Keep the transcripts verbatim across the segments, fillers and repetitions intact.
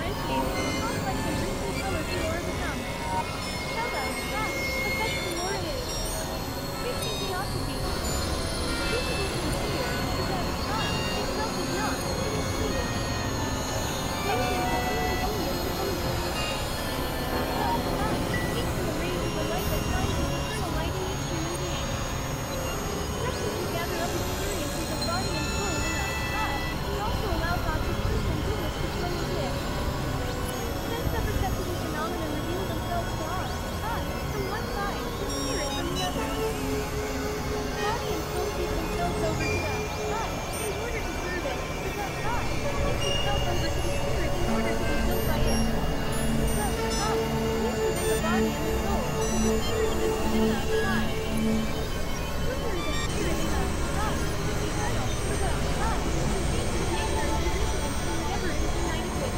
differentiate into a complex and richly colored flora become. Hello, I, affect flora is. Fixing theosophy. This is sincere, because I, itself is not, it is fluid. Tension is human only as supposed. Thus, I, speaks to the rays of the light that shines as eternal light in each human being. Substances gather up experiences of body and soul in the I. We also allow thoughts of truth and goodness to flow within. Sense of perceptible phenomena reveal themselves to our I, from one side, to spirit from the other. Body and soul give themselves over to the I, in order to serve it, because I, gives itself over to the spirit in order to be filled by it. Thus, I, lives within the body and the soul, the spirit lives within the I. Further is a spirit in the I, is eternal, for the I, contains its nature and coincidence in whatever it is united with.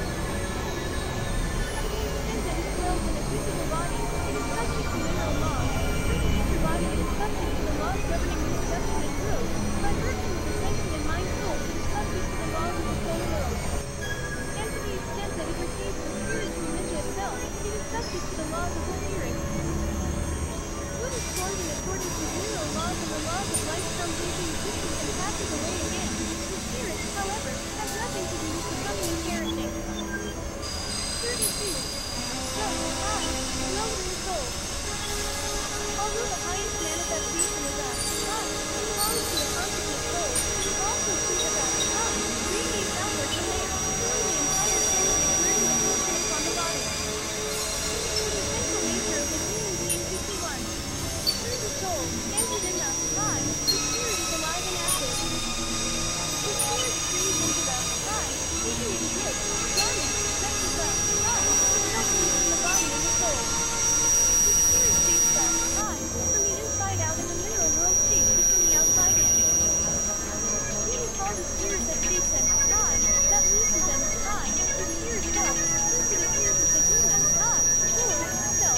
To the extent that it dwells in a physical body, it is subject to mineral laws. Through the ether body it is subject to the laws governing reproduction and growth. By virtue of the sentient mind soul it is subject to the laws of the soul world. And to the extent that it receives the spirit from into itself, it is subject to the laws of the spirit. What is formed in accordance with mineral laws and the laws of life comes into existence and passes away again. The spirit, however, has nothing to do with becoming and perishing. thirty-two. Thus, I, dwell in the soul. Although the highest manifestation is a I, belongs to the consciousness soul, it is also true that the I, radiates outward from there, filling the entire soul and exerting the influence on the body. For the essential nature of the human being fifty-one. Through the soul, and within the I, the spirit is alive and active. The spirit streams into the I, taking its good, garment, that is the I, itself lives in the body and the soul. The spirit shapes the I, from the inside out and the mineral world shapes it from the outside in. We will call the spirit that shapes an I, that lives within I, the spirit self, since it appears as the human I, soul, self.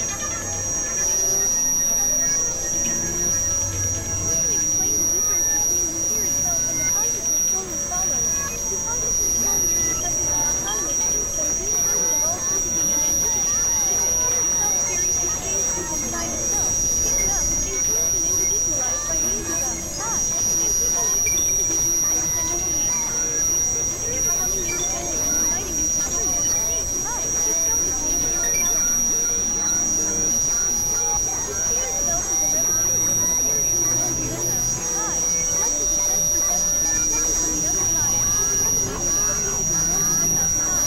We can explain the difference between the spirit self and the consciousness soul as follows. The consciousness soul merely touches the autonomous truth that is independent of all sympathy and antipathy. The spirit self carries the same truth inside itself, picked up, influenced and individualized by means of the I, and taken into the individual's independently. The truth becoming independent and uniting with the truth, the I, itself is the immortality. The spirit self is a revelation of the spiritual world within the I, much as a sense perception, coming from the other side, is a revelation of the physical world within the I.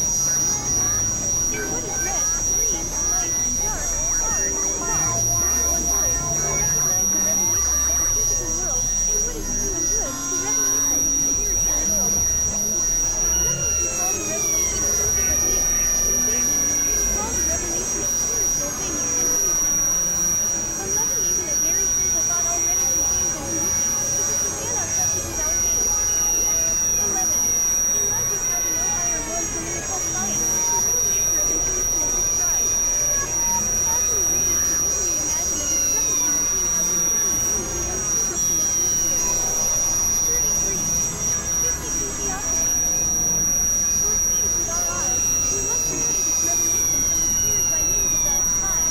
In what is red, green, light, dark, hard, soft, real and void, we recognize the revelations of the physical world, and what is true and good, the revelations of the spiritual world. Just as we call the revelation of physical things sensation, we call the revelation of spiritual things intuition. eleven Even a very simple thought already contains intuition, because we cannot touch it with our hands. eleven In logic how to know higher worlds than in occult science, the real nature of intuition is described. Casual readers could easily imagine a discrepancy between how we determine truth and what secrets in its mystery. thirty-three fifty-two Theosophy. For seeing with our eyes, we must receive its revelation from the spirit by means of the I.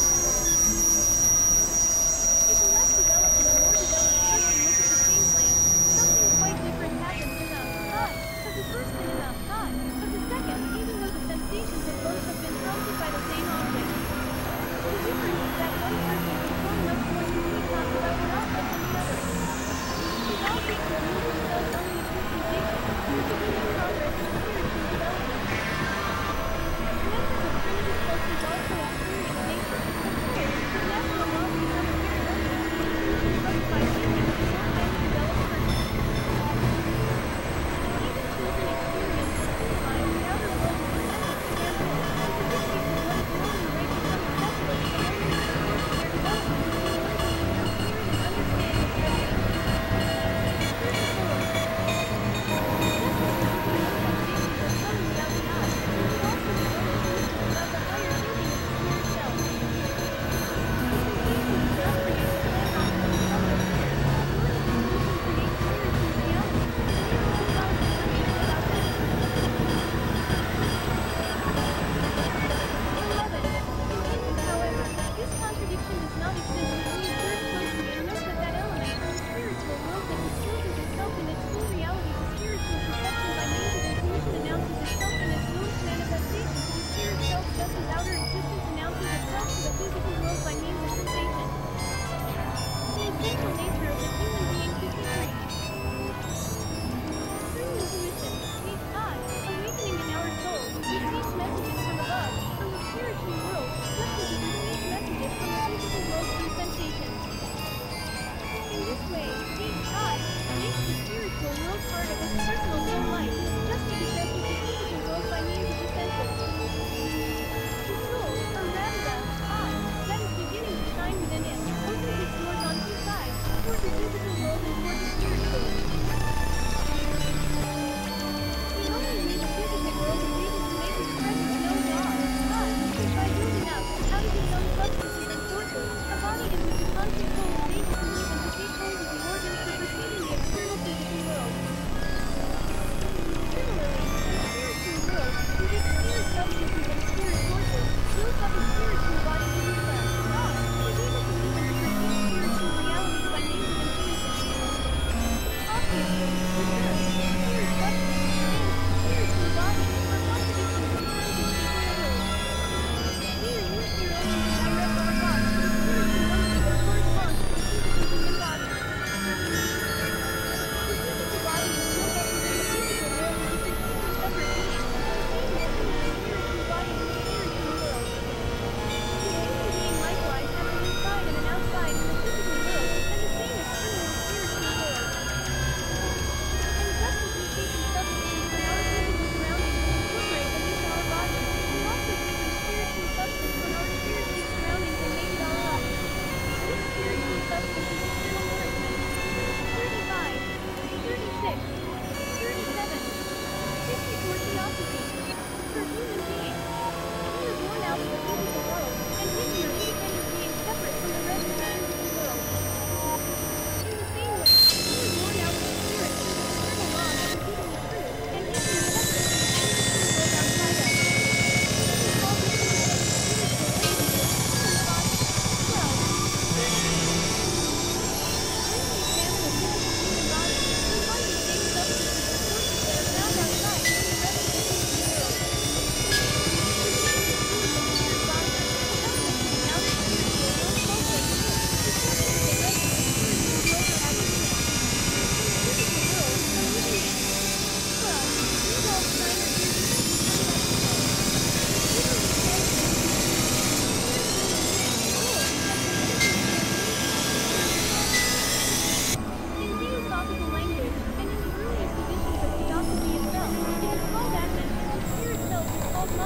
If a less developed and a more developed person look at the same plant, something quite different happens in the I, of the first and in the I, of the second, even though the sensations of both have been prompted by the same object. The difference is that one person can form much more complete thoughts about an object than the other. His object will move themselves only through sensation, which is in progress of spiritual development. Methods of primitive cultures also experience nature, of course, but natural laws become apparent only as the intuition provoked by thinking of a more highly developed person. Even children experience the symbolize the outer world as a sense of example, which indicates that what is known in the right becomes accessible to them only in the course of their development as they learn to see how clearly and understand its revelation. thirty-four Just as the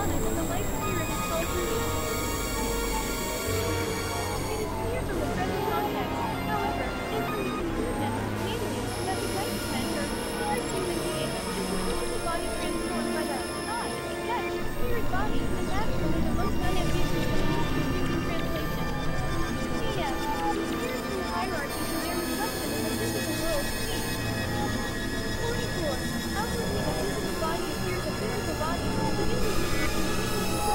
nirvana when the life spirit is called through. It is clear from the present context, however, information movement, namely, that the life center, large human being, is the physical body transformed by the I, touch, spirit body, is actually the most unambiguous of these confusing translations. P S. The spiritual hierarchies and their reflection in the physical world, p. forty-four. Outwardly the physical body appears a physical body, but inwardly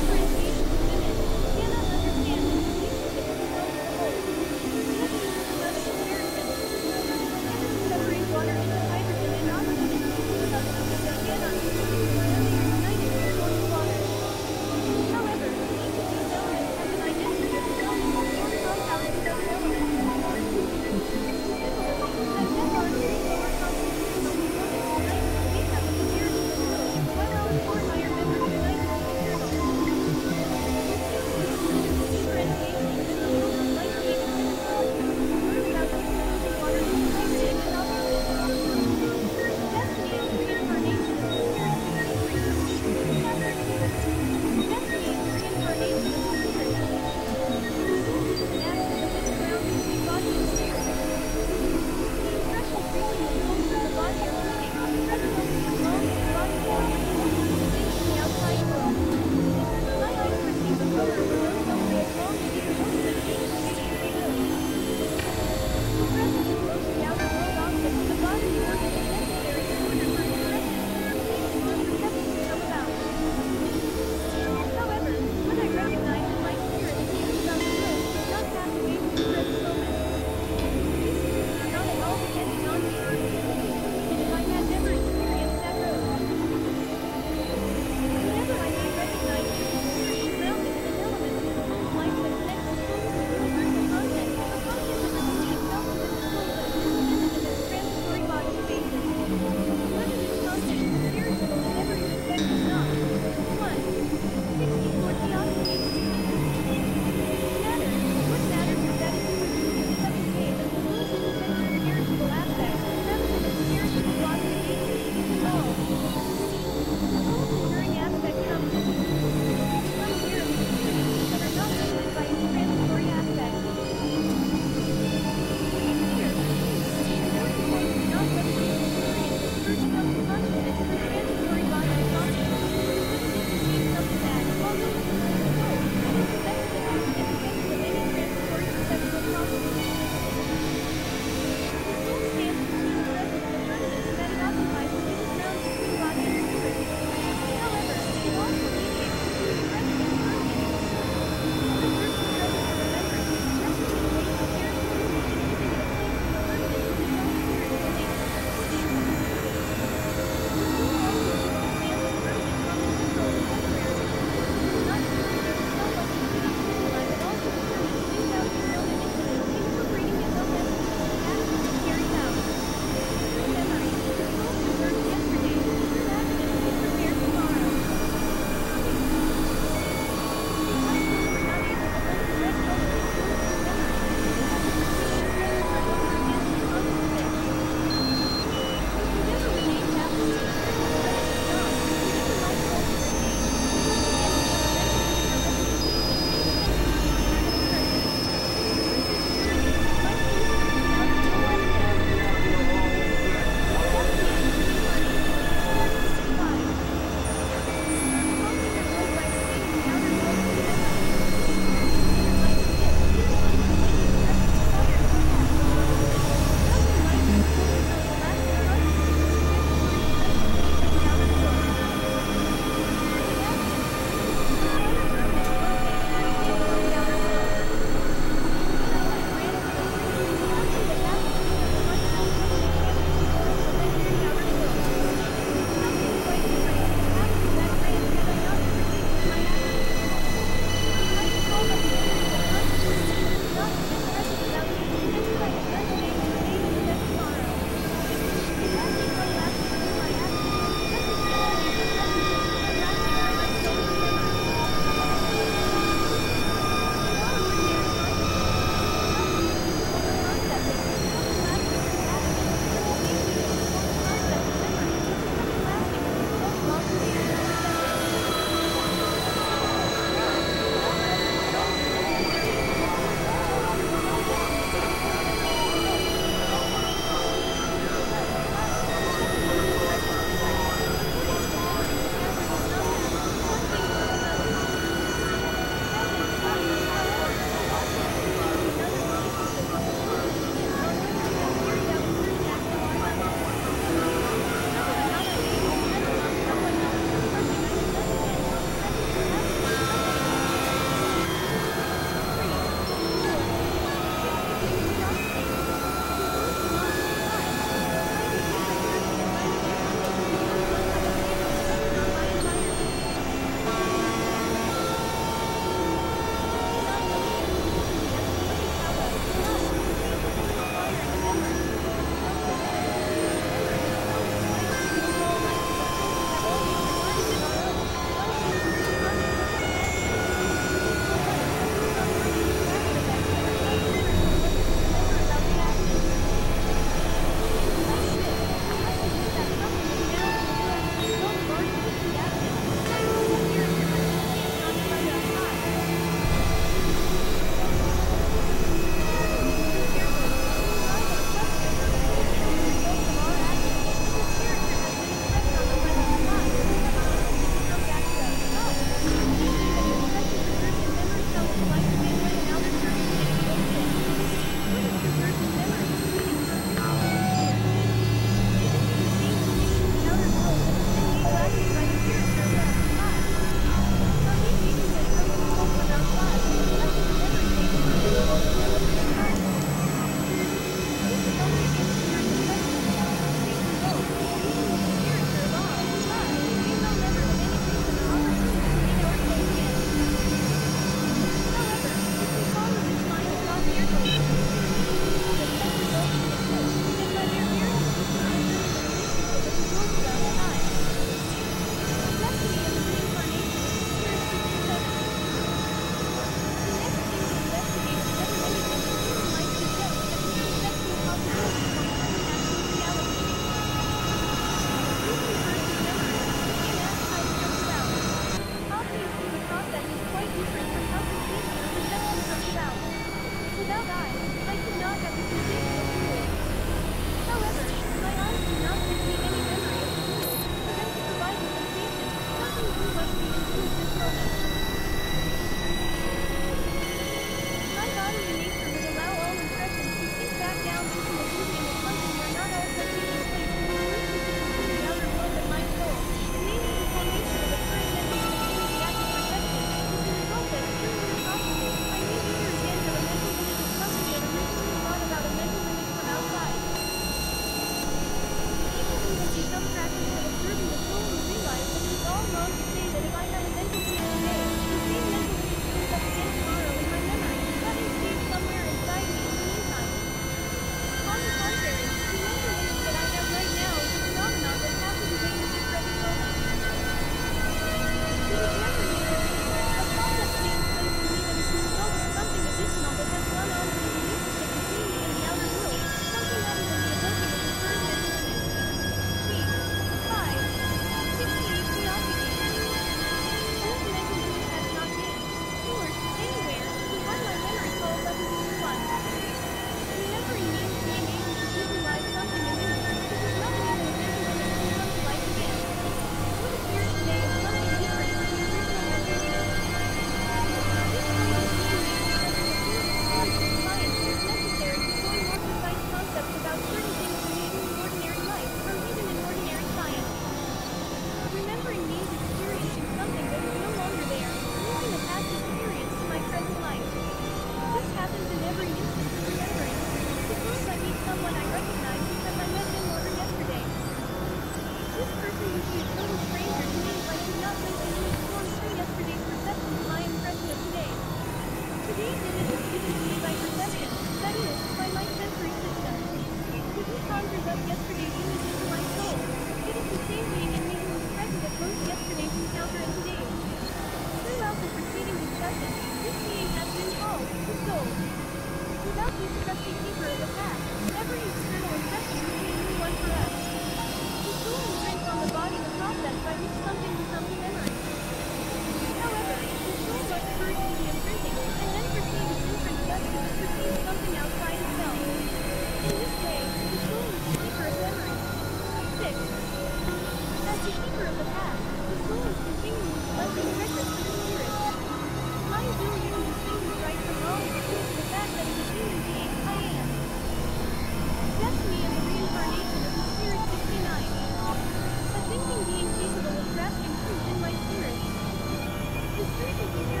Taking care